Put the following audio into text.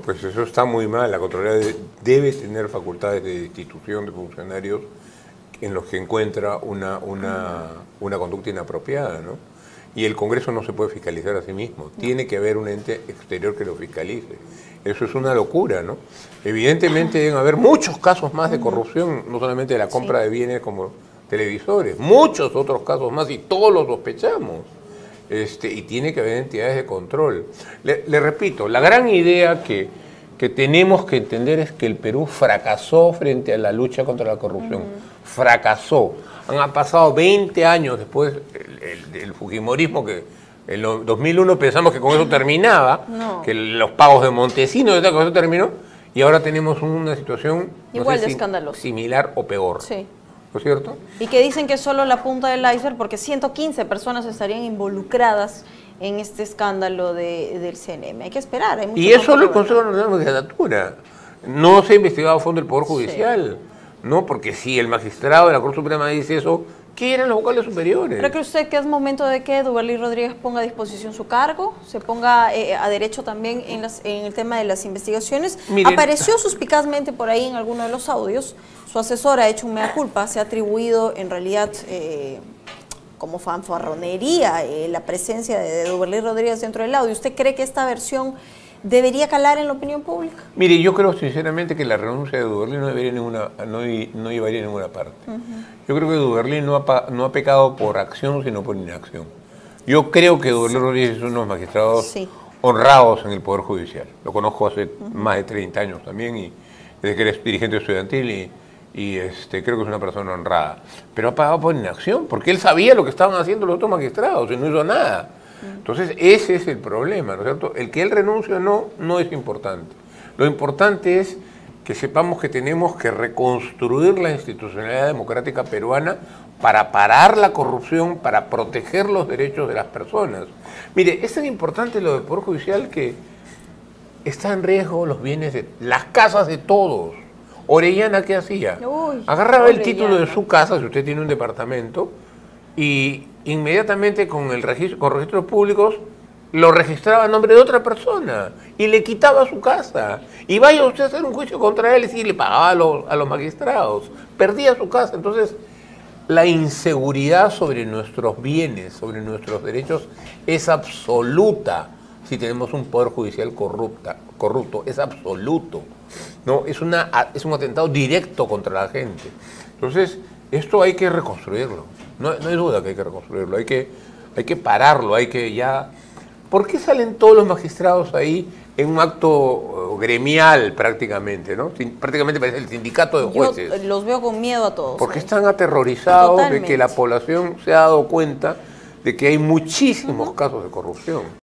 pues eso está muy mal. La Contraloría debe tener facultades de destitución de funcionarios en los que encuentra una conducta inapropiada, ¿no? Y el Congreso no se puede fiscalizar a sí mismo. Tiene que haber un ente exterior que lo fiscalice. Eso es una locura, ¿no? Evidentemente deben haber muchos casos más de corrupción, no solamente de la compra de bienes como televisores, muchos otros casos más, y todos los sospechamos. Y tiene que haber entidades de control. Le repito, la gran idea que tenemos que entender es que el Perú fracasó frente a la lucha contra la corrupción. Fracasó. Han pasado 20 años después del fujimorismo, que en 2001 pensamos que con eso terminaba, que los pagos de Montesinos, con eso terminó, y ahora tenemos una situación igual de escandalosa, similar o peor. Sí. ¿No es cierto? Y que dicen que es solo la punta del iceberg, porque 115 personas estarían involucradas en este escándalo del CNM. Hay que esperar. Hay mucho y es solo el Consejo Nacional de Magistratura. No se ha investigado a fondo el Poder Judicial. No, porque si el magistrado de la Corte Suprema dice eso, ¿qué eran los vocales superiores? ¿Cree que usted que es momento de que Duvalín Rodríguez ponga a disposición su cargo? ¿Se ponga a derecho también en el tema de las investigaciones? Miren, apareció suspicazmente por ahí en alguno de los audios. Su asesor ha hecho un mea culpa, se ha atribuido en realidad como fanfarronería la presencia de Duvalín Rodríguez dentro del audio. ¿Usted cree que esta versión debería calar en la opinión pública? Mire, yo creo sinceramente que la renuncia de Duvalín no llevaría a ninguna parte. Yo creo que Duvalín no ha pecado por acción, sino por inacción. Yo creo que Duvalín Rodríguez es uno de los magistrados honrados en el Poder Judicial. Lo conozco hace más de 30 años también, y desde que eres dirigente estudiantil, y creo que es una persona honrada. Pero ha pagado por inacción, porque él sabía lo que estaban haciendo los otros magistrados y no hizo nada. Entonces, ese es el problema, ¿no es cierto? El que él renuncie o no es importante. Lo importante es que sepamos que tenemos que reconstruir la institucionalidad democrática peruana para parar la corrupción, para proteger los derechos de las personas. Mire, es tan importante lo del Poder Judicial que está en riesgo los bienes de las casas de todos. Orellana, ¿qué hacía? Agarraba el título de su casa, si usted tiene un departamento, y inmediatamente con registros públicos lo registraba a nombre de otra persona y le quitaba su casa. Y vaya usted a hacer un juicio contra él y le pagaba a los magistrados. Perdía su casa. Entonces, la inseguridad sobre nuestros bienes, sobre nuestros derechos, es absoluta si tenemos un Poder Judicial corrupto. Es absoluto. ¿No? Es un atentado directo contra la gente. Entonces, esto hay que reconstruirlo. No hay duda que hay que reconstruirlo. Hay que pararlo. ¿Por qué salen todos los magistrados ahí en un acto gremial prácticamente, ¿no? Prácticamente parece el sindicato de jueces. Yo los veo con miedo a todos. Porque están aterrorizados de que la población se ha dado cuenta de que hay muchísimos casos de corrupción.